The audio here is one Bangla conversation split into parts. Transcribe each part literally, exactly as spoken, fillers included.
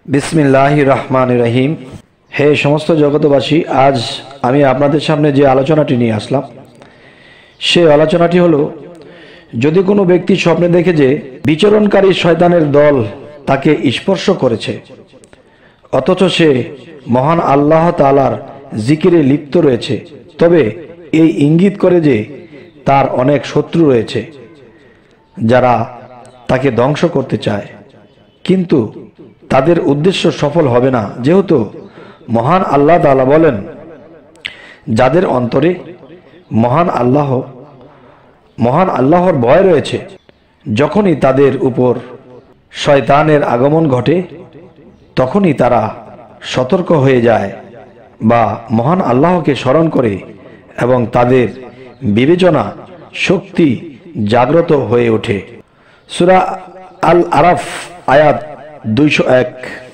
বিসমিল্লাহির রহমানির রহিম। হে সমস্ত জগতবাসী, আজ আমি আপনাদের সামনে যে আলোচনাটি নিয়ে আসলাম সে আলোচনাটি হলো, যদি কোনো ব্যক্তি স্বপ্নে দেখে যে বিচরণকারী শয়তানের দল তাকে স্পর্শ করেছে, অথচ সে মহান আল্লাহ তাআলার জিকিরে লিপ্ত রয়েছে, তবে এই ইঙ্গিত করে যে তার অনেক শত্রু রয়েছে যারা তাকে ধ্বংস করতে চায়, কিন্তু তাদের উদ্দেশ্য সফল হবে না, যেহেতু মহান আল্লাহ তাআলা বলেন, যাদের অন্তরে মহান আল্লাহ মহান আল্লাহর ভয় রয়েছে, যখনই তাদের উপর শয়তানের আগমন ঘটে তখনই তারা সতর্ক হয়ে যায় বা মহান আল্লাহকে স্মরণ করে এবং তাদের বিবেচনা শক্তি জাগ্রত হয়ে ওঠে। সূরা আল আরাফ আয়াত দুইশো এক।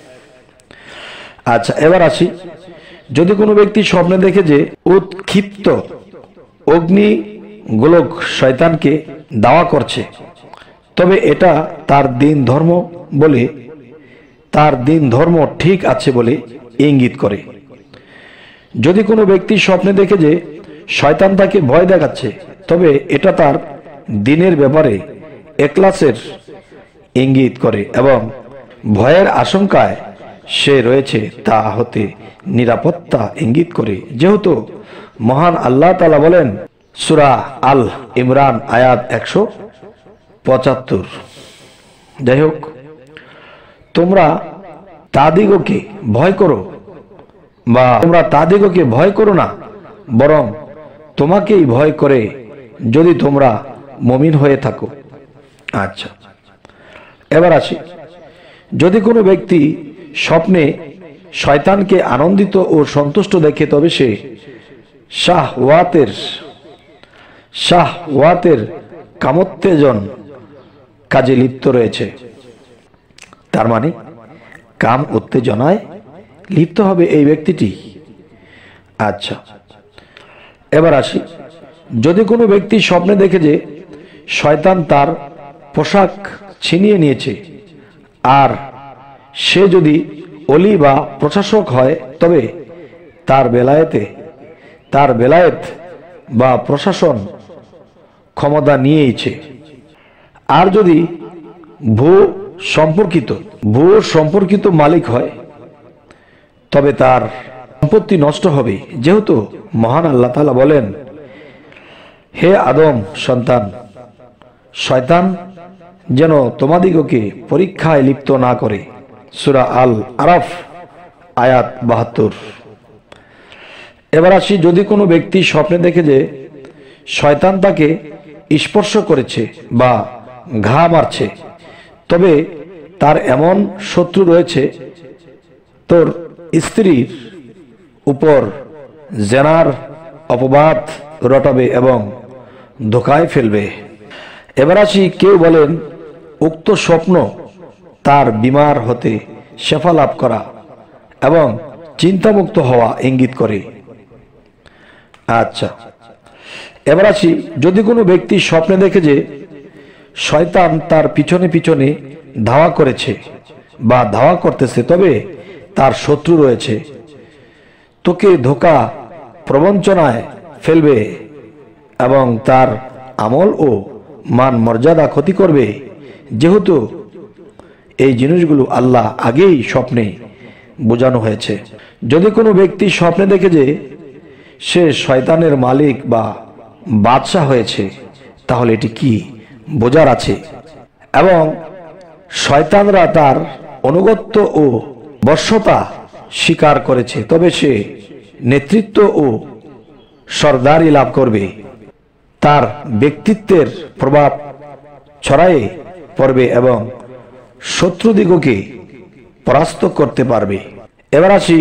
আচ্ছা, এবার আসি, যদি কোনো ব্যক্তি স্বপ্নে দেখে যে উৎক্ষিপ্ত অগ্নি গোলক শয়তানকে দাওয়া করছে, তবে এটা তার দিন ধর্ম বলে তার দিন ধর্ম ঠিক আছে বলে ইঙ্গিত করে। যদি কোনো ব্যক্তি স্বপ্নে দেখে যে শয়তান তাকে ভয় দেখাচ্ছে, তবে এটা তার দিনের ব্যাপারে ইখলাসের ইঙ্গিত করে এবং ভয়ের আশঙ্কায় সে রয়েছে তা হতে নিরাপত্তা ইঙ্গিত করে, যেহেতু মহান আল্লাহ তাআলা বলেন সূরা আল ইমরান আয়াত একশো পঁচাত্তর। যাই হোক, তোমরা তাদিগকে ভয় করো বা তোমরা তাদিগকে ভয় করো না, বরং তোমাকেই ভয় করে যদি তোমরা মুমিন হয়ে থাকো। আচ্ছা, এবার আসি, যদি কোনো ব্যক্তি স্বপ্নে শয়তানকে আনন্দিত ও সন্তুষ্ট দেখে, তবে সে শাহওয়াতের শাহওয়াতের কামোত্তেজন কাজে লিপ্ত রয়েছে। তার মানে কাম উত্তেজনায় লিপ্ত হবে এই ব্যক্তিটি। আচ্ছা, এবার আসি, যদি কোনো ব্যক্তি স্বপ্নে দেখে যে শয়তান তার পোশাক ছিনিয়ে নিয়েছে আর সে যদি অলি বা প্রশাসক হয়, তবে তার বেলায়েতে তার বেলায়েত বা প্রশাসন ক্ষমতা নিয়েইছে। আর যদি ভূ সম্পর্কিত ভূ সম্পর্কিত মালিক হয়, তবে তার সম্পত্তি নষ্ট হবে, যেহেতু মহান আল্লাহ তাআলা বলেন, হে আদম সন্তান, শয়তান যেন তোমাদিগকে পরীক্ষায় লিপ্ত না করে। সূরা আল আরাফ আয়াত বাহাত্তর। এবার আসি, যদি কোনো ব্যক্তি স্বপ্নে দেখে যে শয়তান তাকে স্পর্শ করেছে বা ঘা মারছে, তবে তার এমন শত্রু রয়েছে তোর স্ত্রীর উপর জেনার অপবাদ রটাবে এবং ধোঁকায় ফেলবে। এবার আসি, কেউ বলেন উক্ত স্বপ্ন তার বিমার হতে শেফা লাভ করা এবং চিন্তামুক্ত হওয়া ইঙ্গিত করে। আচ্ছা, এবার আসি, যদি কোনো ব্যক্তি স্বপ্নে দেখে যে শয়তান তার পিছনে পিছনে ধাওয়া করেছে বা ধাওয়া করতেছে, তবে তার শত্রু রয়েছে, তোকে ধোঁকা প্রবঞ্চনায় ফেলবে এবং তার আমল ও মান মর্যাদা ক্ষতি করবে, যেহেতু এই জিনিসগুলো আল্লাহ আগেই স্বপ্নে বোঝানো হয়েছে। যদি কোনো ব্যক্তি স্বপ্নে দেখে যে সে শয়তানের মালিক বা বাদশা হয়েছে, তাহলে এটি কি বোঝার আছে এবং শয়তানরা তার অনুগত্য ও বশ্যতা স্বীকার করেছে, তবে সে নেতৃত্ব ও সরদারি লাভ করবে, তার ব্যক্তিত্বের প্রভাব ছড়ায়ে পড়বে এবং শত্রুদিগকে পরাস্ত করতে পারবে। এবার আসি,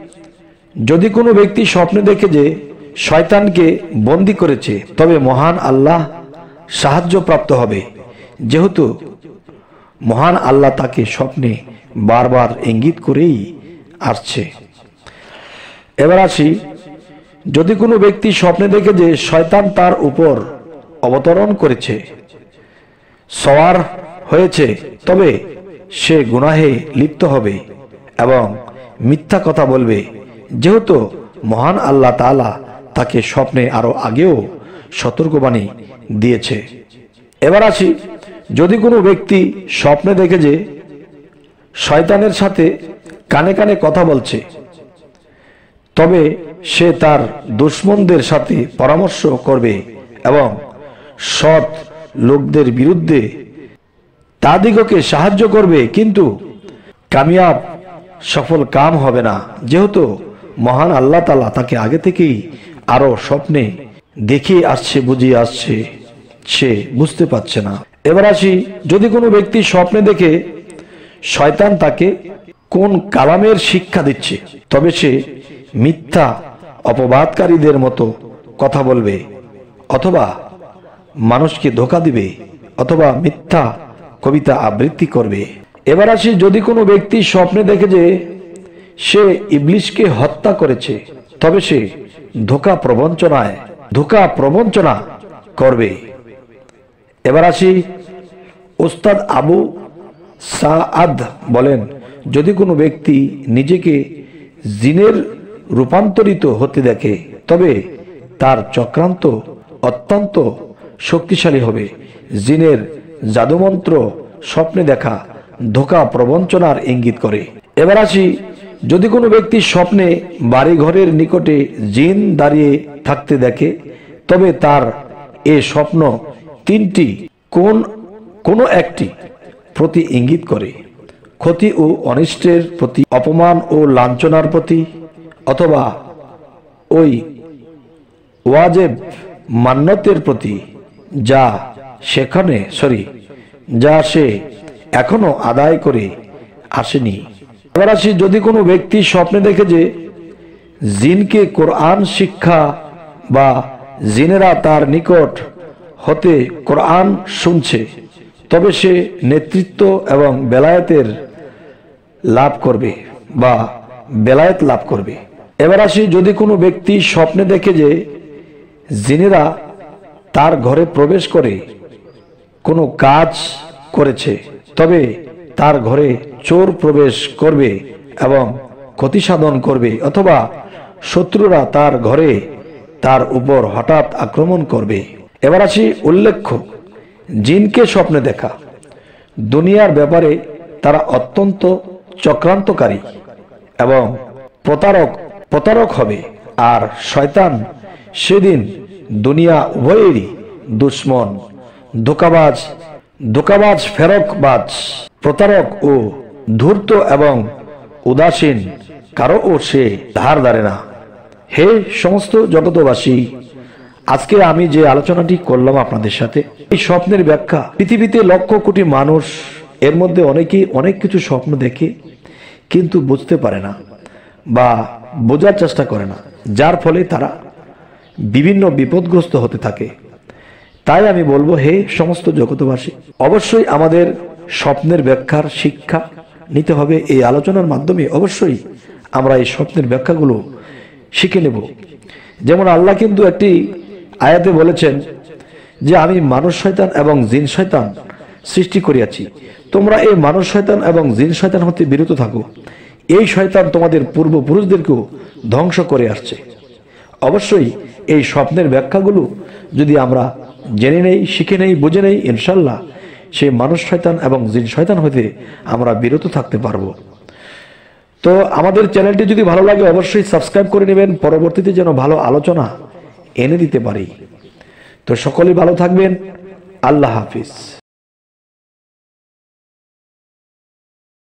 যদি কোনো ব্যক্তি স্বপ্নে দেখে যে শয়তানকে বন্দী করেছে, তবে মহান আল্লাহ সাহায্য প্রাপ্ত হবে, যেহেতু মহান আল্লাহ তাকে স্বপ্নে বারবার ইঙ্গিত করেই আসছে। এবার আসি, যদি কোনো ব্যক্তি স্বপ্নে দেখে যে শয়তান তার উপর অবতরণ করেছে, সওয়ার হয়েছে, তবে সে গুনাহে লিপ্ত হবে এবং মিথ্যা কথা বলবে, যেহেতু মহান আল্লাহ তাআলা তাকে স্বপ্নে আরো আগেও সতর্কবাণী দিয়েছে। এবার আসি, যদি কোনো ব্যক্তি স্বপ্নে দেখে যে শয়তানের সাথে কানে কানে কথা বলছে, তবে সে তার দুশমনদের সাথে পরামর্শ করবে এবং সৎ লোকদের বিরুদ্ধে তাদিগকে সাহায্য করবে, কিন্তু কামিয়াব সফল কাম হবে না, যেহেতু মহান আল্লাহ তাআলা তাকে আগে থেকেই আরো স্বপ্নে দেখিয়ে আসছে, বুঝিয়ে আসছে, সে বুঝতে পারছে না। এবার আসি, যদি কোনো ব্যক্তি স্বপ্নে দেখে শয়তান তাকে কোন কালামের শিক্ষা দিচ্ছে, তবে সে মিথ্যা অপবাদকারীদের মতো কথা বলবে, অথবা মানুষকে ধোঁকা দিবে, অথবা মিথ্যা কবিতা আবৃত্তি করবে। এবার আসি, যদি কোনো ব্যক্তি স্বপ্নে দেখে যে সে ইবলিশকে হত্যা করেছে, তবে সে ধোঁকা প্রবঞ্চনায় ধোঁকা প্রবঞ্চনা করবে। এবার আসি, উস্তাদ আবু সাআদ বলেন, যদি কোনো ব্যক্তি নিজেকে জিনের রূপান্তরিত হতে দেখে, তবে তার চক্রান্ত অত্যন্ত শক্তিশালী হবে। জিনের জাদুমন্ত্র স্বপ্নে দেখা ধোঁকা প্রবঞ্চনার ইঙ্গিত করে। এবার আসি, যদি কোনো ব্যক্তি স্বপ্নে বাড়ি ঘরের নিকটে জিন দাঁড়িয়ে থাকতে দেখে, তবে তার এ স্বপ্ন তিনটি কোন কোনো একটি প্রতি ইঙ্গিত করে: ক্ষতি ও অনিষ্টের প্রতি, অপমান ও লাঞ্ছনার প্রতি, অথবা ওই ওয়াজেব মান্যতের প্রতি যা সেখানে সরি যা সে এখনো আদায় করে আসেনি। এবার আসি, যদি কোনো ব্যক্তি স্বপ্নে দেখে যে জিনকে কোরআন শিক্ষা বা জিনেরা তার নিকট হতে কোরআন শুনছে, তবে সে নেতৃত্ব এবং বেলায়েতের লাভ করবে বা বেলায়েত লাভ করবে। এবার আসি, যদি কোনো ব্যক্তি স্বপ্নে দেখে যে জিনেরা তার ঘরে প্রবেশ করে কোনো কাজ করেছে, তবে তার ঘরে চোর প্রবেশ করবে এবং ক্ষতি সাধন করবে, অথবা শত্রুরা তার ঘরে তার উপর হঠাৎ আক্রমণ করবে। এবার আসি, উল্লেখ্য জিনকে স্বপ্নে দেখা, দুনিয়ার ব্যাপারে তারা অত্যন্ত চক্রান্তকারী এবং প্রতারক প্রতারক হবে, আর শয়তান সেদিন দুনিয়া উভয়েরই দুশ্মন, ধোঁকাবাজ ধোঁকাবাজ ফেরকবাজ, প্রতারক ও ধূর্ত এবং উদাসীন কারো ও সে ধার ধারে না। হে সমস্ত জগতবাসী, আজকে আমি যে আলোচনাটি করলাম আপনাদের সাথে, এই স্বপ্নের ব্যাখ্যা, পৃথিবীতে লক্ষ কোটি মানুষ, এর মধ্যে অনেকেই অনেক কিছু স্বপ্ন দেখে কিন্তু বুঝতে পারে না বা বোঝার চেষ্টা করে না, যার ফলে তারা বিভিন্ন বিপদগ্রস্ত হতে থাকে। তাই আমি বলবো, হে সমস্ত জগতবাসী, অবশ্যই আমাদের স্বপ্নের ব্যাখ্যার শিক্ষা নিতে হবে। এই আলোচনার মাধ্যমে অবশ্যই আমরা এই স্বপ্নের ব্যাখ্যাগুলো শিখে নেব। যেমন আল্লাহ কিন্তু একটি আয়াতে বলেছেন যে আমি মানুষ শয়তান এবং জিন শয়তান সৃষ্টি করিয়াছি, তোমরা এই মানুষ শয়তান এবং জিন শয়তান হতে বিরত থাকো। এই শয়তান তোমাদের পূর্বপুরুষদেরকেও ধ্বংস করে আসছে। অবশ্যই এই স্বপ্নের ব্যাখ্যাগুলো যদি আমরা জেনে নেই, শিখে নেই, বুঝে নেই, ইনশাল্লাহ সেই মানুষ শয়তান এবং জিন শয়তান হতে আমরা বিরত থাকতে পারবো। তো আমাদের চ্যানেলটি যদি ভালো লাগে অবশ্যই সাবস্ক্রাইব করে নেবেন, পরবর্তীতে যেন ভালো আলোচনা এনে দিতে পারি। তো সকলেই ভালো থাকবেন। আল্লাহ হাফিজ।